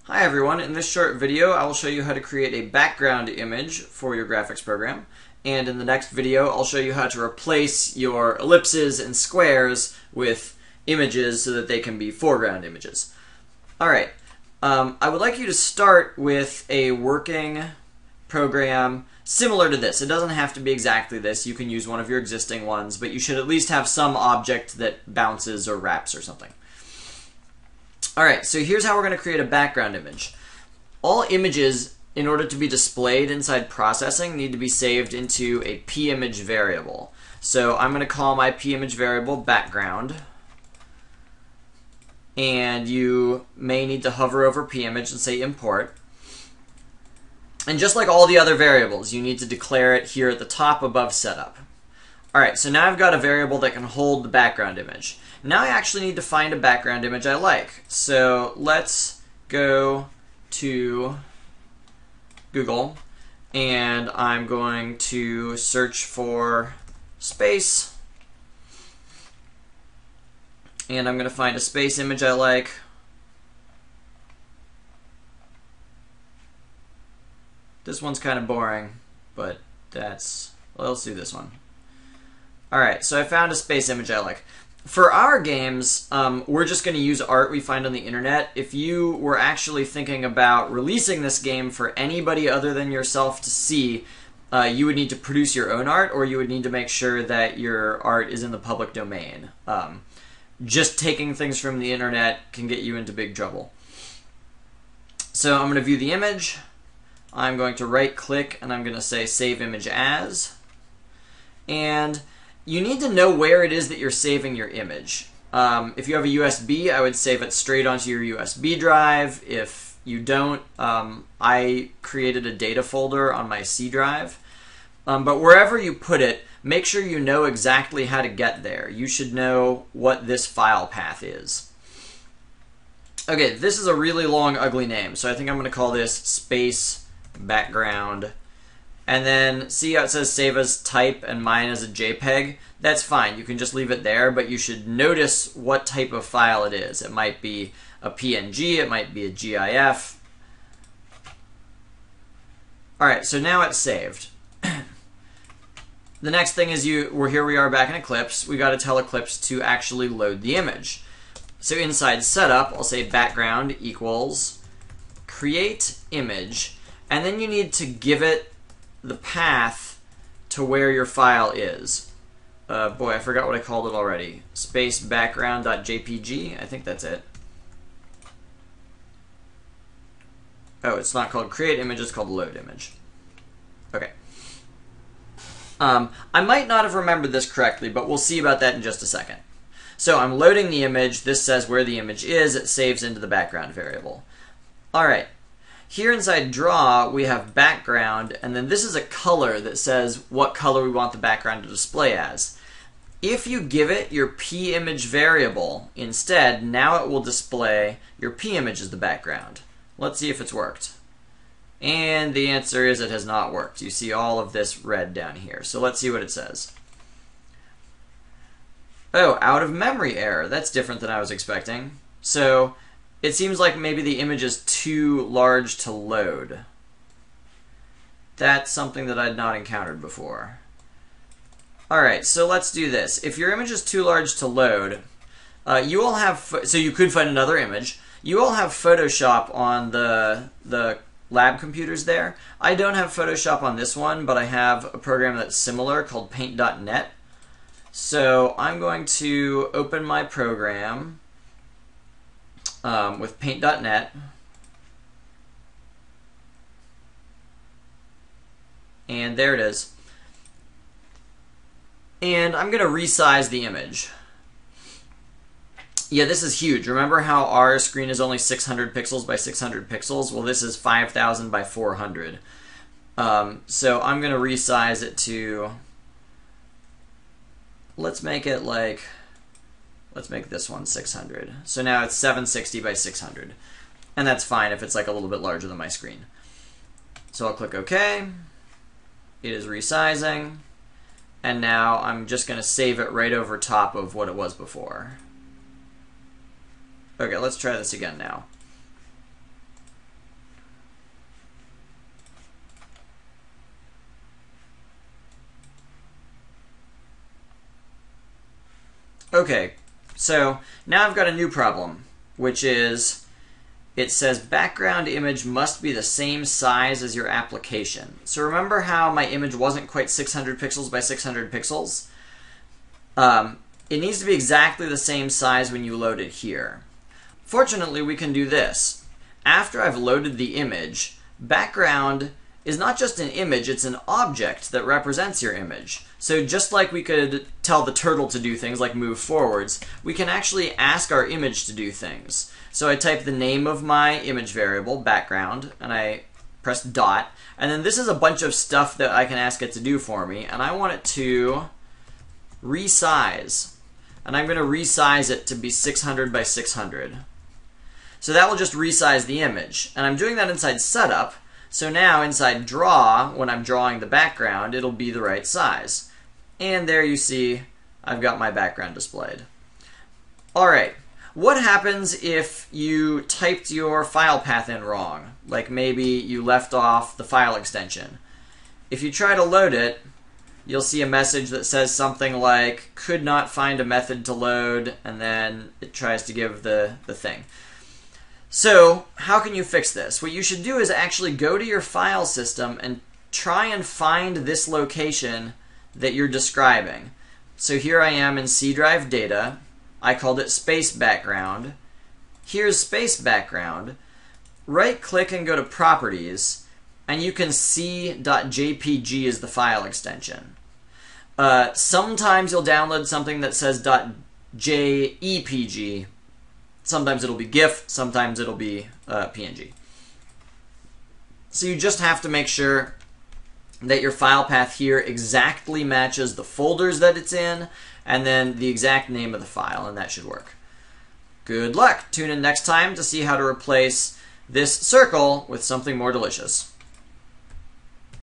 Hi everyone, in this short video I will show you how to create a background image for your graphics program, and in the next video I'll show you how to replace your ellipses and squares with images so that they can be foreground images. Alright, I would like you to start with a working program similar to this. It doesn't have to be exactly this, you can use one of your existing ones, but you should at least have some object that bounces or wraps or something. Alright, so here's how we're going to create a background image. All images, in order to be displayed inside processing, need to be saved into a pimage variable. So I'm going to call my pimage variable background, and you may need to hover over pimage and say import. And just like all the other variables, you need to declare it here at the top above setup. Alright, so now I've got a variable that can hold the background image. Now I actually need to find a background image I like. So let's go to Google, and I'm going to search for space, and I'm going to find a space image I like. This one's kind of boring, but well, let's do this one. Alright, so I found a space image I like. For our games, we're just going to use art we find on the internet. If you were actually thinking about releasing this game for anybody other than yourself to see, you would need to produce your own art, or you would need to make sure that your art is in the public domain. Just taking things from the internet can get you into big trouble. So I'm going to view the image. I'm going to right-click, and I'm going to say Save Image As. And you need to know where it is that you're saving your image. If you have a USB, I would save it straight onto your USB drive. If you don't, I created a data folder on my C drive. But wherever you put it, make sure you know exactly how to get there. You should know what this file path is. Okay, this is a really long, ugly name, so I think I'm going to call this space background. And then see how it says save as type and mine as a JPEG? That's fine, you can just leave it there, but you should notice what type of file it is. It might be a PNG, it might be a GIF. Alright, so now it's saved. The next thing is here we are back in Eclipse. We got to tell Eclipse to actually load the image. So inside setup, I'll say background equals create image, and then you need to give it the path to where your file is. Boy, I forgot what I called it already. Space background.jpg, I think that's it. Oh, it's not called create image, it's called load image. Okay. I might not have remembered this correctly, but we'll see about that in just a second. So I'm loading the image, this says where the image is, it saves into the background variable. Alright. Here inside draw, we have background, and then this is a color that says what color we want the background to display as. If you give it your pimage variable instead, now it will display your pimage as the background. Let's see if it's worked. And the answer is it has not worked. You see all of this red down here. So let's see what it says. Oh, out of memory error. That's different than I was expecting. So it seems like maybe the image is too large to load. That's something that I'd not encountered before. Alright, so let's do this. If your image is too large to load, you all have, so you could find another image. You all have Photoshop on the lab computers there. I don't have Photoshop on this one, but I have a program that's similar called Paint.net. So I'm going to open my program with Paint.net, and there it is. And I'm going to resize the image. Yeah, this is huge. Remember how our screen is only 600 pixels by 600 pixels? Well, this is 5,000 by 400. So I'm going to resize it to, let's make it like, let's make this one 600. So now it's 760 by 600. And that's fine if it's like a little bit larger than my screen. So I'll click OK. It is resizing. And now I'm just going to save it right over top of what it was before. Okay, let's try this again now. Okay, so now I've got a new problem, which is it says background image must be the same size as your application. So remember how my image wasn't quite 600 pixels by 600 pixels? It needs to be exactly the same size when you load it here. Fortunately, we can do this. After I've loaded the image, background is not just an image, it's an object that represents your image. So just like we could tell the turtle to do things like move forwards, we can actually ask our image to do things. So I type the name of my image variable, background, and I press dot, and then this is a bunch of stuff that I can ask it to do for me, and I want it to resize. And I'm going to resize it to be 600 by 600. So that will just resize the image. And I'm doing that inside setup, so now inside draw, when I'm drawing the background, it'll be the right size. And there you see I've got my background displayed. Alright, what happens if you typed your file path in wrong? Like maybe you left off the file extension. If you try to load it, you'll see a message that says something like, could not find a method to load, and then it tries to give the thing. So, how can you fix this? What you should do is actually go to your file system and try and find this location that you're describing. So here I am in C drive data. I called it space background. Here's space background. Right click and go to properties, and you can see .jpg is the file extension. Sometimes you'll download something that says .jepg. Sometimes it'll be GIF, sometimes it'll be PNG. So you just have to make sure that your file path here exactly matches the folders that it's in, and then the exact name of the file, and that should work. Good luck! Tune in next time to see how to replace this circle with something more delicious.